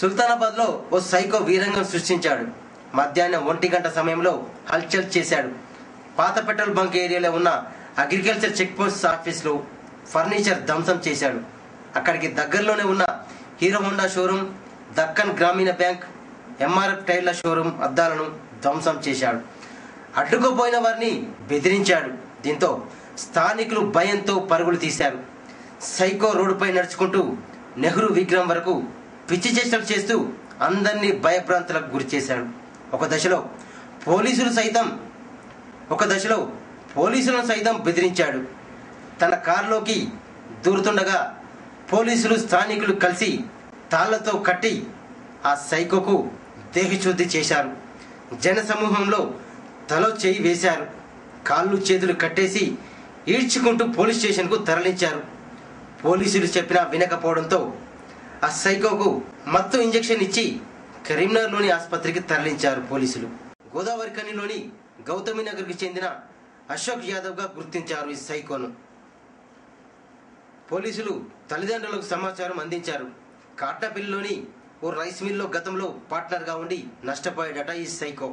సుల్తానాబాద్ లో ఓ సైకో వీరంగం సృష్టించాడు. మధ్యాహ్నం 1 గంట సమయంలో హల్చల్ చేశాడు. పాత పెట్రోల్ బంక్ ఏరియాలో ఉన్న అగ్రికల్చర్ చెక్ పోస్ట్ ఆఫీస్లో ఫర్నిచర్ ధ్వంసం చేశాడు. అక్కడికి దగ్గరలోనే ఉన్న హీరో హోండా షోరూమ్, దక్కన్ గ్రామీణ బ్యాంక్, ఎంఆర్ఎఫ్ టైర్ల షోరూమ్ అద్దాలను ధ్వంసం చేశాడు. అడ్డుకోపోయిన వారిని బెదిరించాడు. దీంతో స్థానికులు భయంతో పరుగులు తీశారు. సైకో రోడ్డుపై నడుచుకుంటూ నెహ్రూ విగ్రహం వరకు పిచ్చి చేష్టలు చేస్తూ అందరినీ భయభ్రాంతులకు గురి చేశాడు. ఒక దశలో పోలీసులను సైతం బెదిరించాడు. తన కారులోకి దూరుతుండగా పోలీసులు స్థానికులు కలిసి తాళ్లతో కట్టి ఆ సైకోకు దేహశుద్ధి చేశారు. జన సమూహంలో తలో చేయి వేశారు. కాళ్ళు చేతులు కట్టేసి ఈడ్చుకుంటూ పోలీస్ స్టేషన్కు తరలించారు. పోలీసులు చెప్పినా వినకపోవడంతో ఆ సైకోకు మత్తు ఇంజెక్షన్ ఇచ్చి కరీంనగర్లోని ఆసుపత్రికి తరలించారు పోలీసులు. గోదావరి ఖనిలోని గౌతమి నగర్కి చెందిన అశోక్ యాదవ్గా గుర్తించారు ఈ సైకోను. పోలీసులు తల్లిదండ్రులకు సమాచారం అందించారు. కాట్నాపల్లిలోని ఓ రైస్ మిల్లో గతంలో పార్ట్నర్గా ఉండి నష్టపోయాడట ఈ సైకో.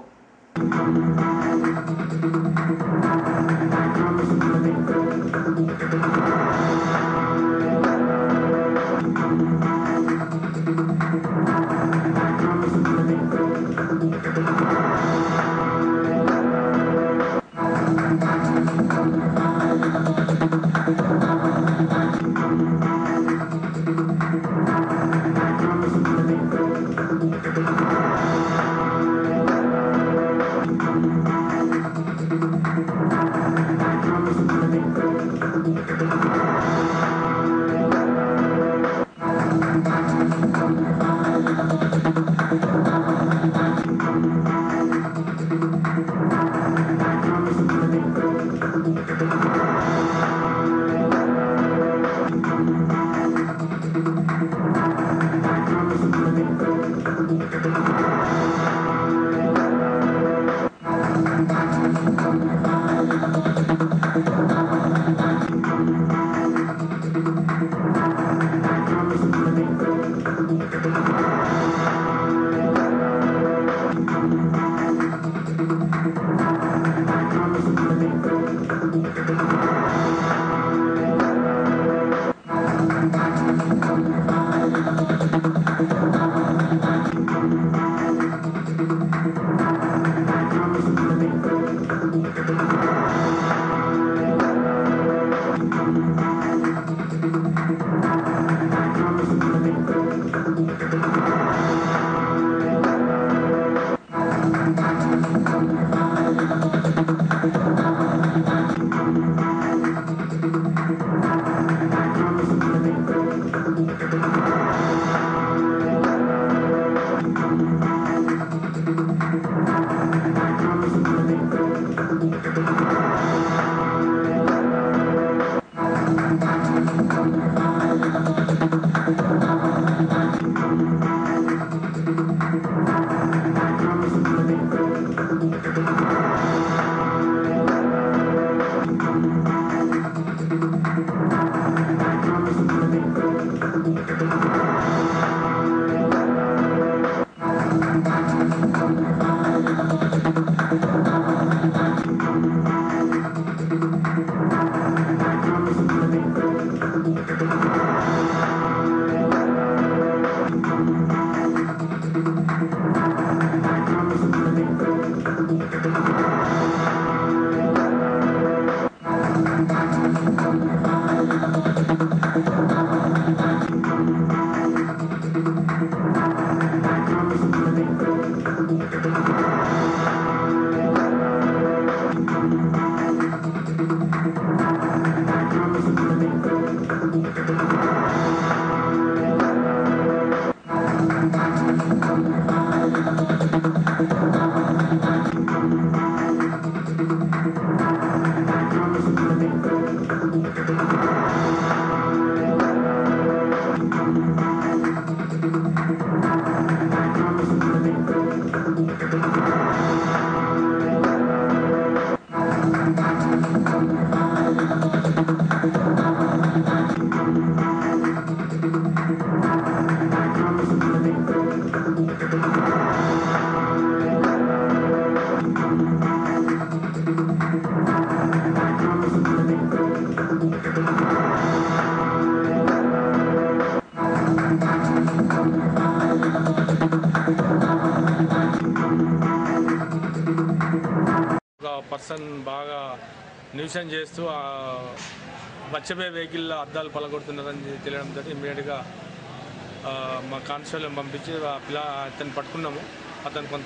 పర్సన్ బాగా న్యూసెన్స్ చేస్తూ వచ్చబోయే వెహికల్ అద్దాలు పలగొడుతున్నారని తెలియడంతో ఇమ్మీడియట్గా మా కానిస్టేబుల్ని పంపించి అతన్ని పట్టుకున్నాము. అతను కొంత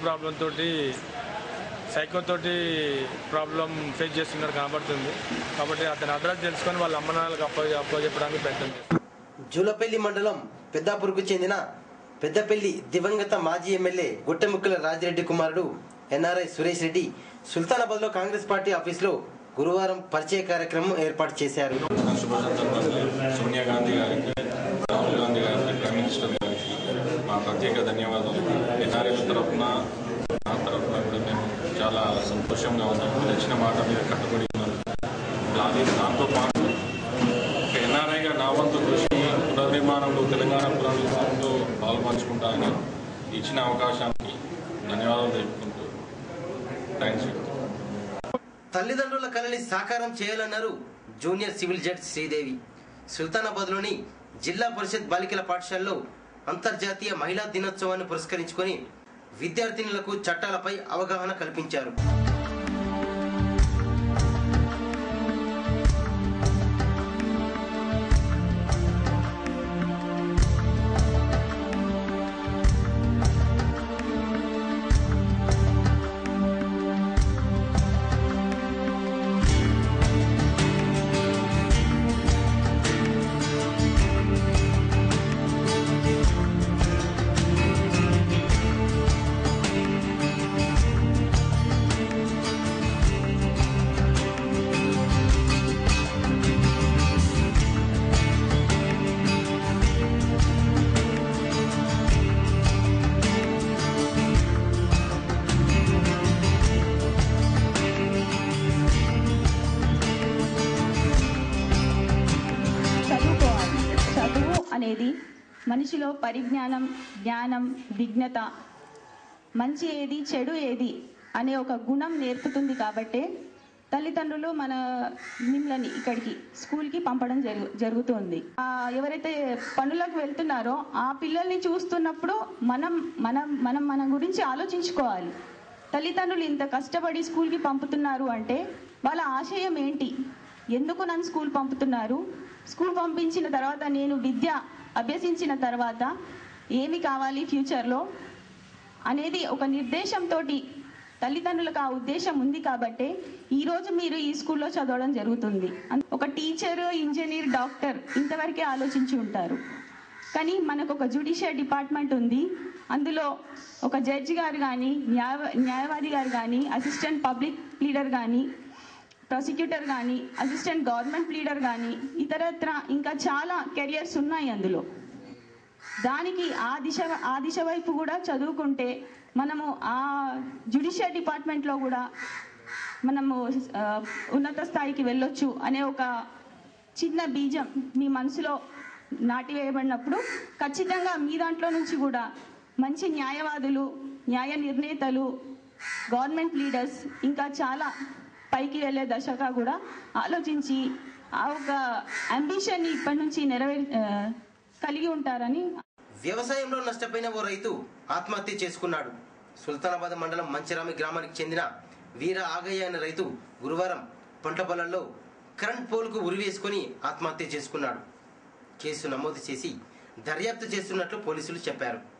సైకోతోటి ప్రాబ్లం ఫేస్ చేస్తున్నారు కనబడుతుంది. కాబట్టి అతని అడ్రస్ తెలుసుకొని వాళ్ళ అమ్మనాన్నలకు అప్పచెప్పడానికి ప్రయత్నం చేస్తారు. జూలపల్లి మండలం పెద్దాపూర్కు చెందిన పెద్దపల్లి దివంగత మాజీ ఎమ్మెల్యే గుట్టెముక్కల రాజిరెడ్డి కుమారుడు ఎన్ఆర్ఐ సురేష్ రెడ్డి సుల్తానాబాద్ లో కాంగ్రెస్ పార్టీ ఆఫీసులో గురువారం పరిచయ కార్యక్రమం ఏర్పాటు చేశారు. సోనియా గాంధీ గారికి, రాహుల్ గాంధీ గారికి, ప్రైమ్ మినిస్టర్ గారికి మా ప్రత్యేక ధన్యవాదాలు. ఎన్ఆర్ఐల తరఫున నా తరఫున కూడా మేము చాలా సంతోషంగా ఉన్నాం. తెచ్చిన మాట మీద కట్టుబడి ఉన్నాం. దాంతో పాటు ఒక ఎన్ఆర్ఐగా నా వంతు కృషి పునర్నిర్మాణంలో తెలంగాణ పునర్నిర్మాణంలో పాల్పంచుకుంటానని ఇచ్చిన అవకాశానికి ధన్యవాదాలు తెలుపుకుంటూ థ్యాంక్స్ చెప్తున్నాను. తల్లిదండ్రుల కళని సాకారం చేయాలన్నారు జూనియర్ సివిల్ జడ్జ్ శ్రీదేవి. సుల్తానాబాద్లోని జిల్లా పరిషత్ బాలికల పాఠశాలలో అంతర్జాతీయ మహిళా దినోత్సవాన్ని పురస్కరించుకొని విద్యార్థినులకు చట్టాలపై అవగాహన కల్పించారు. అనేది మనిషిలో పరిజ్ఞానం, జ్ఞానం, విజ్ఞత, మంచి ఏది చెడు ఏది అనే ఒక గుణం నేర్పుతుంది. కాబట్టే తల్లిదండ్రులు మిమ్మల్ని ఇక్కడికి స్కూల్కి పంపడం జరుగుతుంది. ఎవరైతే పనులకు వెళ్తున్నారో ఆ పిల్లల్ని చూస్తున్నప్పుడు మనం గురించి ఆలోచించుకోవాలి. తల్లిదండ్రులు ఇంత కష్టపడి స్కూల్కి పంపుతున్నారు అంటే వాళ్ళ ఆశయం ఏంటి, ఎందుకు నన్ను స్కూల్ పంపుతున్నారు, స్కూల్ పంపించిన తర్వాత నేను విద్య అభ్యసించిన తర్వాత ఏమి కావాలి ఫ్యూచర్లో అనేది ఒక నిర్దేశంతో తల్లిదండ్రులకు ఆ ఉద్దేశం ఉంది. కాబట్టి ఈరోజు మీరు ఈ స్కూల్లో చదవడం జరుగుతుంది. ఒక టీచర్, ఇంజనీర్, డాక్టర్ ఇంతవరకే ఆలోచించి ఉంటారు. కానీ మనకు ఒక జ్యుడిషియల్ డిపార్ట్మెంట్ ఉంది. అందులో ఒక జడ్జి గారు కానీ, న్యాయవాది గారు కానీ, అసిస్టెంట్ పబ్లిక్ ప్లీడర్ కానీ, ప్రాసిక్యూటర్ కానీ, అసిస్టెంట్ గవర్నమెంట్ లీడర్ కానీ, ఇతరత్ర ఇంకా చాలా కెరియర్స్ ఉన్నాయి అందులో. దానికి ఆ దిశ వైపు కూడా చదువుకుంటే మనము ఆ జ్యుడిషియల్ డిపార్ట్మెంట్లో కూడా మనము ఉన్నత స్థాయికి వెళ్ళొచ్చు అనే ఒక చిన్న బీజం మీ మనసులో నాటివేయబడినప్పుడు ఖచ్చితంగా మీ దాంట్లో నుంచి కూడా మంచి న్యాయవాదులు, న్యాయ నిర్ణేతలు, గవర్నమెంట్ లీడర్స్ ఇంకా చాలా పైకి వెళ్ళే దశగా కూడా ఆలోచించి ఆ ఒక అంబిషన్ని ఇప్పటి నుంచి కలిగి ఉంటారని. వ్యవసాయంలో నష్టపోయిన ఓ రైతు ఆత్మహత్య చేసుకున్నాడు. సుల్తానాబాద్ మండలం మంచిరామి గ్రామానికి చెందిన వీర ఆగయ్య అనే రైతు గురువారం పంట పొలంలో కరెంట్ పోల్కు ఉరివేసుకుని ఆత్మహత్య చేసుకున్నాడు. కేసు నమోదు చేసి దర్యాప్తు చేస్తున్నట్లు పోలీసులు చెప్పారు.